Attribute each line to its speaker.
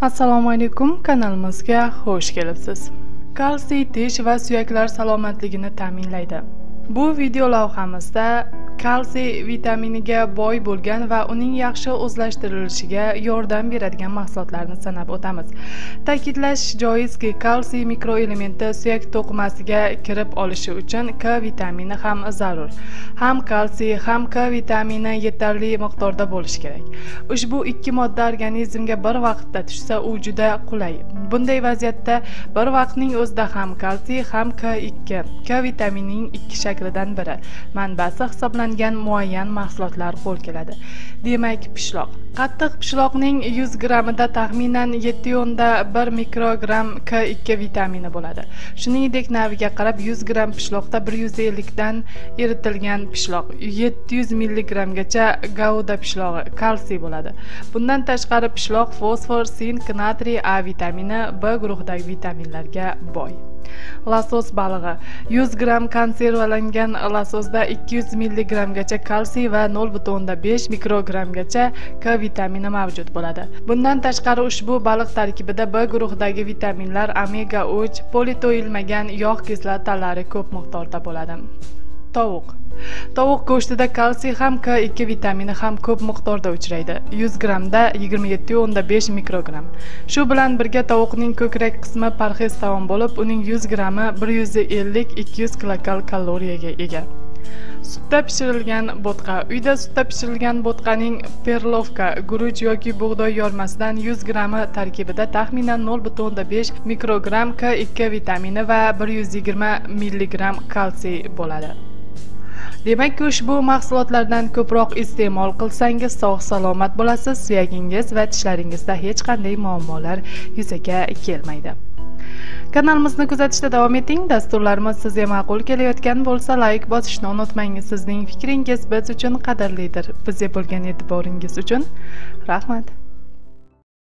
Speaker 1: Assalomu alaykum, kanalimizga xush kelibsiz. Kalsiy tish va suyaklar salomatligini ta'minlaydi. Bu video lavhamizda kalsiy vitaminiga boy bo'lgan va uning yaxshi o'zlashtirilishiga yordam beradigan mahsulotlarni sanab o'tamiz. Ta'kidlash joizki, kalsiy mikroelementi suyak to'qimasiga kirib olishi uchun K vitamini ham zarur. Ham kalsiy, ham K vitamini yetarli miqdorda bo'lishi kerak. Ushbu ikki modda organizmga bir vaqtda tushsa, u juda qulay. Bunday vaziyatda bir vaqtning o'zida ham kalsiy, ham K vitaminining ikki shaklidan biri manbasi hisoblangan muayyan mahsulotlar qo'l keladi. Demak, pishloq. Qattiq pishloqning 100 grammida taxminan 7,1 mikrogram K2 vitamini bo'ladi. Shuningdek, naviga qarab 100 gram pishloqda 150 dan eritilgan pishloq, 700 milligramgacha gouda pishlog'i, kalsiy bo'ladi. Bundan tashqari pishloq fosfor, sink, natriy, A vitamini, B guruhidagi vitaminlarga boy. Lasos balig'i. 100 gram konservalangan lasosda 200 milligramgacha kalsiy va 0,5 mikrogramgacha K vitamini mavjud bo'ladi. Bundan tashqari ushbu baliq tarkibida B guruhidagi vitaminlar, omega 3, politoyilmagan yog' kislotalari ko'p miqdorda bo'ladi. Tovuq. Tovuq go'shtida kalsiy ham K2 vitamini ham ko'p miqdorda uchraydi. 100 gramda 27,5 mikrogram. Shu bilan birga tovuqning ko'krak qismi parhez taom bo'lib, uning 100 grami 150-200 kilokal kaloriyaga ega. Sutda pishirilgan bo'tqa. Uyda sutda pishirilgan bo'tqaning perlovka, guruch yoki bug'doy yormasidan 100 grami tarkibida taxminan 0,5 mikrogram K2 vitamini va 120 milligram kalsiy bo'ladi. Demak, ushbu mahsulotlardan ko'proq iste'mol qilsangiz sog'-salomat bo'lasiz, suyagingiz va tishlaringizda hech qanday muammolar yuzaga kelmaydi. Kanalimizni kuzatishda davom eting. Dasturlarimiz sizga ma'qul kelayotgan bo'lsa, like bosishni unutmang. Sizning fikringiz biz uchun qadrlidir. Bizga bo'lgan e'tiboringiz uchun rahmat.